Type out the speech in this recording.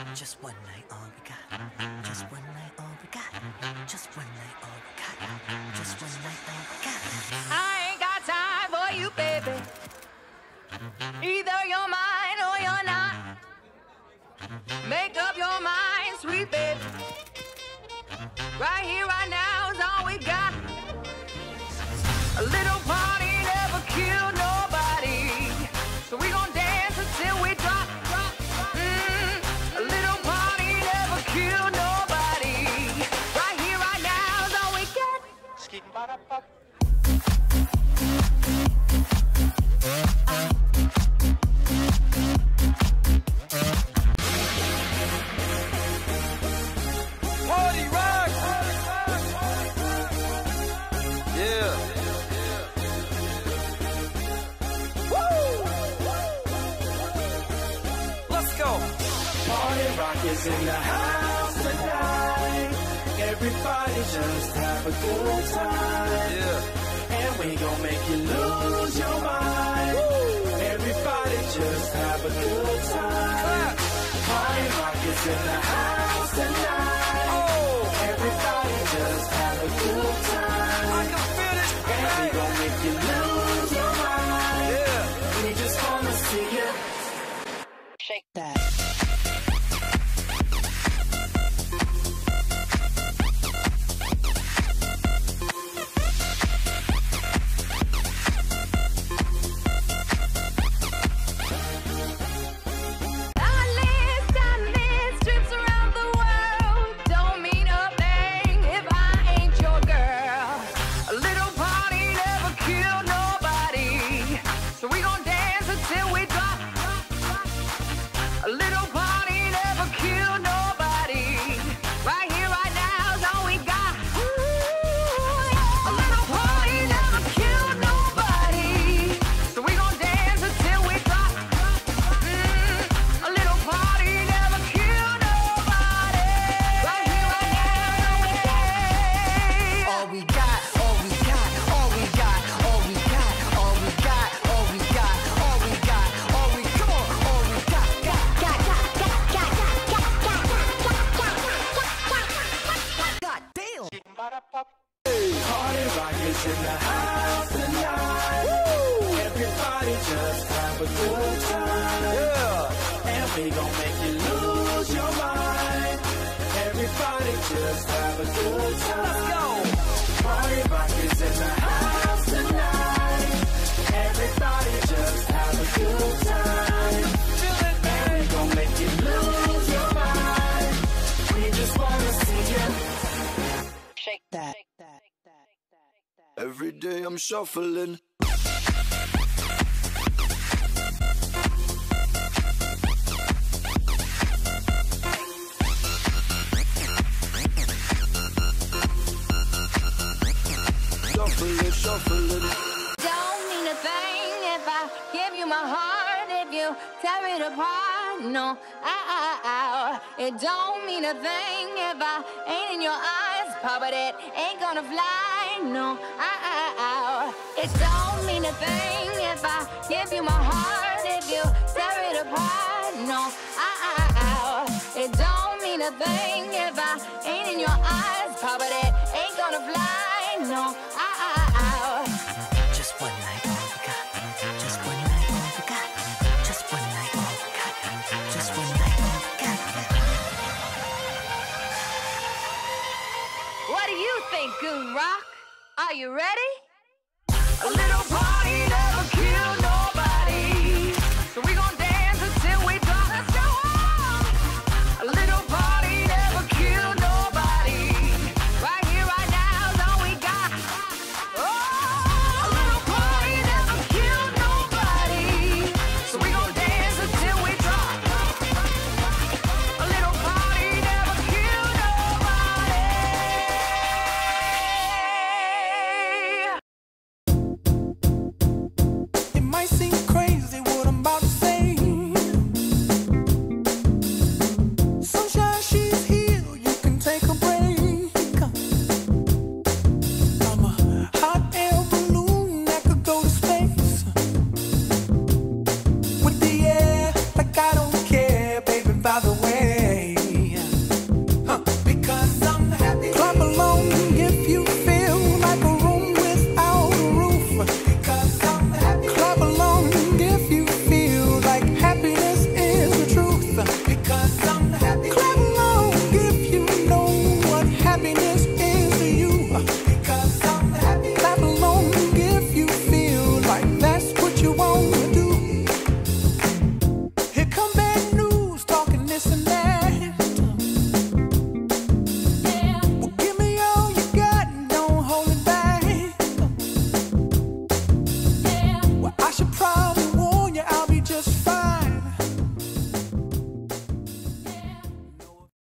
Just one night, all we got. Just one night, all we got. Just one night, all we got. Just one night, all we got. I ain't got time for you, baby. Either you're mine or you're not. Make up your mind, sweet baby. Right here, right now is all we got. A little party never killed nobody. So we gon' dance until we drop. A little party never killed nobody. Right here, right now is all we got. Party rock! Yeah. Woo! Let's go. Party rock is in the house tonight. Everybody just have a good time. Yeah. And we gon' make you lose your mind. Woo! Everybody just have a good time. Clap. Party rock is in the house tonight. Oh. Everybody just have a good time. I can feel it. And we gon' make you lose your mind. Yeah. We just wanna see you Shake that. Trips around the world don't mean a thing if I ain't your girl. A little party never killed nobody, so we gon' dance until we drop. A little party never killed nobody. Right here, right now is all we got. A little party never killed nobody, so we gon' dance until we drop. A little party never killed nobody. Right here, right now, All we got, all we got, all we got, all we got, all we got, all we got, all we got, all we come on, all we got. God damn. Party rock is in the house tonight. Woo! Everybody just have a good time. Yeah. And we gon' make you lose your mind. Everybody just have a good time. Let's go. Party rock is in the house tonight. Everybody just have a good time. Feel it, And we gon' make you lose your mind. We just wanna see you Shake that. Every day I'm shuffling. Shuffling, shuffling. don't mean a thing if I give you my heart, if you tear it apart. No, it don't mean a thing if I ain't in your eyes, but it ain't gonna fly. No, it don't mean a thing if I give you my heart, if you tear it apart. No, it don't mean a thing if I ain't in your eyes, but it ain't gonna fly. No, Just one night, all we got. Just one night, all we got. Just one night, all we got. Just one night, all we got. What do you think, Goon Rock? Are you ready? A little party